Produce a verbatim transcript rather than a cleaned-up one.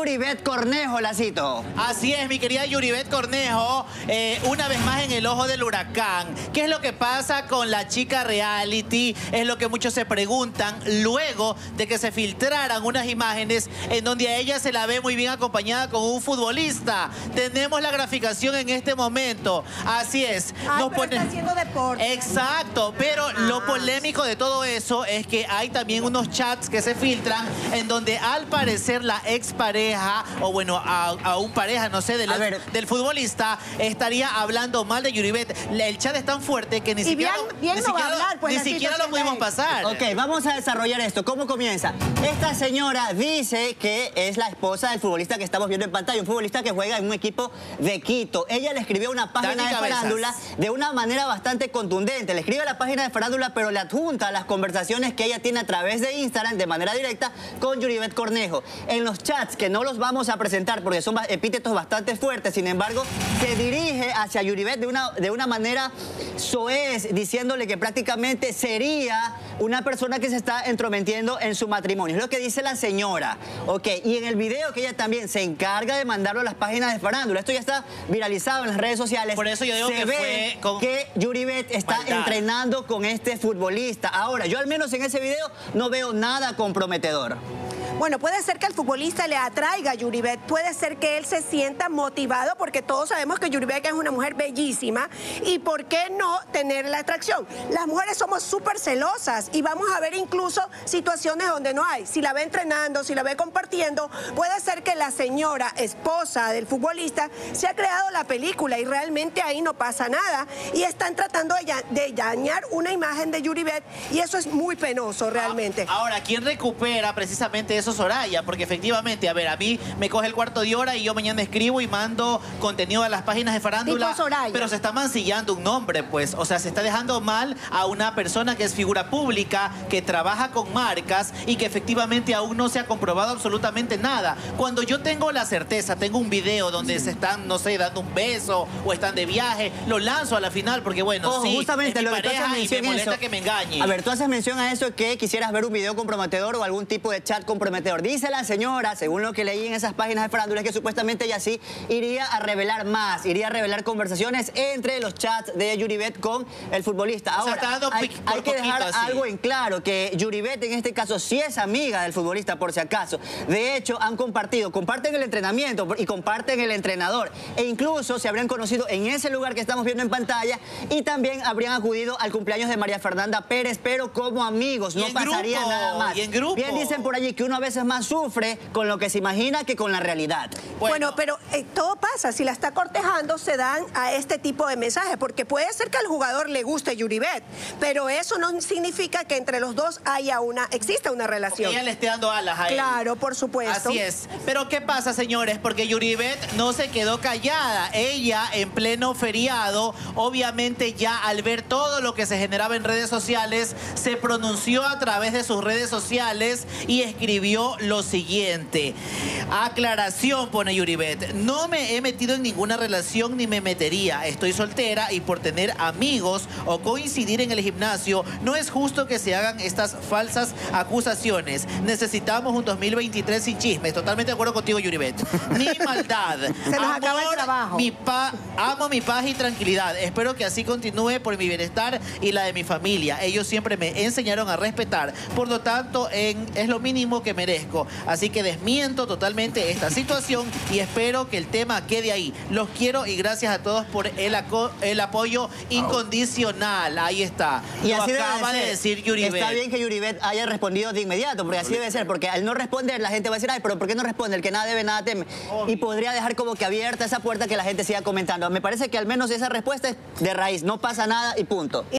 Yuribet Cornejo, Lacito. Así es, mi querida Yuribet Cornejo, eh, una vez más en el ojo del huracán. ¿Qué es lo que pasa con la chica reality? Es lo que muchos se preguntan luego de que se filtraran unas imágenes en donde a ella se la ve muy bien acompañada con un futbolista. Tenemos la graficación en este momento. Así es. Ay, Nos pero pone... está haciendo deporte. Exacto, pero Ah. lo polémico de todo eso es que hay también unos chats que se filtran en donde al parecer la expareja, o bueno, a, a un pareja, no sé, del, del futbolista, estaría hablando mal de Yuribet. El chat es tan fuerte que ni Y siquiera, bien, bien ni no va a siquiera, hablar, pues, ni la siquiera lo situación pudimos de él. pasar. Ok, vamos a desarrollar esto. ¿Cómo comienza? Esta señora dice que es la esposa del futbolista que estamos viendo en pantalla, un futbolista que juega en un equipo de Quito. Ella le escribió una página Dani de Cabezas. farándula de una manera bastante contundente. Le escribe a la página de farándula, pero le adjunta las conversaciones que ella tiene a través de Instagram de manera directa con Yuribet Cornejo. En los chats, que no los vamos a presentar porque son epítetos bastante fuertes, sin embargo, se dirige hacia Yuribet de una, de una manera soez, diciéndole que prácticamente sería una persona que se está entrometiendo en su matrimonio. Es lo que dice la señora. Ok, y en el video que ella también se encarga de mandarlo a las páginas de farándula. Esto ya está viralizado en las redes sociales. Por eso yo digo se que ve fue con que Yuribet está maldad. entrenando con este futbolista. Ahora, yo al menos en ese video no veo nada comprometedor. Bueno, puede ser que el futbolista le atraiga a Yuribet, puede ser que él se sienta motivado porque todos sabemos que Yuribet es una mujer bellísima y por qué no tener la atracción. Las mujeres somos súper celosas y vamos a ver incluso situaciones donde no hay. Si la ve entrenando, si la ve compartiendo, puede ser que la señora esposa del futbolista se ha creado la película y realmente ahí no pasa nada y están tratando de, de dañar una imagen de Yuribet y eso es muy penoso realmente. Ahora, ¿quién recupera precisamente eso? Soraya, porque efectivamente, a ver, a mí me coge el cuarto de hora y yo mañana escribo y mando contenido a las páginas de farándula, Tipo Soraya. pero se está mancillando un nombre, pues, o sea, se está dejando mal a una persona que es figura pública, que trabaja con marcas y que efectivamente aún no se ha comprobado absolutamente nada. Cuando yo tengo la certeza, tengo un video donde se están, no sé, dando un beso o están de viaje, lo lanzo a la final porque, bueno, Ojo, sí, justamente es mi lo que tú haces pareja y me mención molesta eso. que me engañe. A ver, tú haces mención a eso que quisieras ver un video comprometedor o algún tipo de chat comprometedor. Dice la señora, según lo que leí en esas páginas de farándula, que supuestamente ella sí iría a revelar más, iría a revelar conversaciones entre los chats de Yuribet con el futbolista. Ahora, o sea, está dando hay, por hay que dejar poquito, así. algo en claro, que Yuribet en este caso sí es amiga del futbolista, por si acaso. De hecho, han compartido, comparten el entrenamiento y comparten el entrenador. E incluso se habrían conocido en ese lugar que estamos viendo en pantalla y también habrían acudido al cumpleaños de María Fernanda Pérez, pero como amigos, no pasaría grupo, nada más. y en grupo. Bien dicen por allí que uno a veces más sufre con lo que se imagina que con la realidad. Bueno, bueno pero eh, todo pasa. Si la está cortejando, se dan a este tipo de mensajes, porque puede ser que al jugador le guste Yuribet, pero eso no significa que entre los dos haya una, exista una relación. Que ella le esté dando alas a él. Claro, por supuesto. Así es. Pero ¿qué pasa, señores? Porque Yuribet no se quedó callada. Ella, en pleno feriado, obviamente ya al ver todo lo que se generaba en redes sociales, se pronunció a través de sus redes sociales y escribió lo siguiente. Aclaración, pone Yuribet. No me he metido en ninguna relación ni me metería. Estoy soltera y por tener amigos o coincidir en el gimnasio, no es justo que se hagan estas falsas acusaciones. Necesitamos un dos mil veintitrés sin chismes. Totalmente de acuerdo contigo, Yuribet. Ni maldad. Se nos Amor, acaba el trabajo. Mi pa amo mi paz y tranquilidad. Espero que así continúe por mi bienestar y la de mi familia. Ellos siempre me enseñaron a respetar. Por lo tanto, en, es lo mínimo que merezco. Así que desmiento totalmente esta situación y espero que el tema quede ahí. Los quiero y gracias a todos por el, el apoyo incondicional. Ahí está. Y Lo así acaba debe de decir Yuribet. Está bien que Yuribet haya respondido de inmediato, porque así debe ser, porque al no responder la gente va a decir, ay, pero ¿por qué no responde? El que nada debe, nada teme. Obvio. Y podría dejar como que abierta esa puerta que la gente siga comentando. Me parece que al menos esa respuesta es de raíz, no pasa nada y punto.